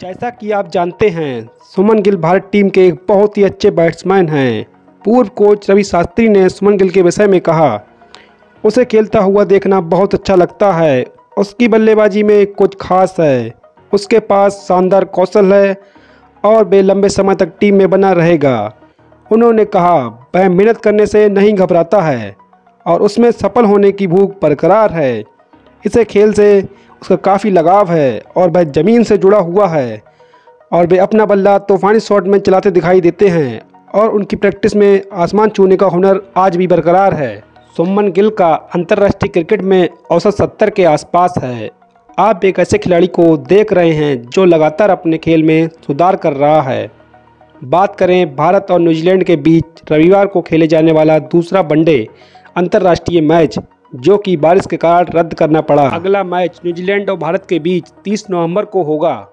जैसा कि आप जानते हैं, सुमन गिल भारत टीम के एक बहुत ही अच्छे बैट्समैन हैं। पूर्व कोच रवि शास्त्री ने सुमन गिल के विषय में कहा, उसे खेलता हुआ देखना बहुत अच्छा लगता है। उसकी बल्लेबाजी में कुछ खास है। उसके पास शानदार कौशल है और वे लंबे समय तक टीम में बना रहेगा। उन्होंने कहा, वह मेहनत करने से नहीं घबराता है और उसमें सफल होने की भूख बरकरार है। इसे खेल से उसका काफ़ी लगाव है और वह ज़मीन से जुड़ा हुआ है और वे अपना बल्ला तूफानी शॉट में चलाते दिखाई देते हैं और उनकी प्रैक्टिस में आसमान छूने का हुनर आज भी बरकरार है। सुमन गिल का अंतर्राष्ट्रीय क्रिकेट में औसत 70 के आसपास है। आप एक ऐसे खिलाड़ी को देख रहे हैं जो लगातार अपने खेल में सुधार कर रहा है। बात करें भारत और न्यूजीलैंड के बीच रविवार को खेले जाने वाला दूसरा वनडे अंतर्राष्ट्रीय मैच, जो कि बारिश के कारण रद्द करना पड़ा। अगला मैच न्यूजीलैंड और भारत के बीच 30 नवंबर को होगा।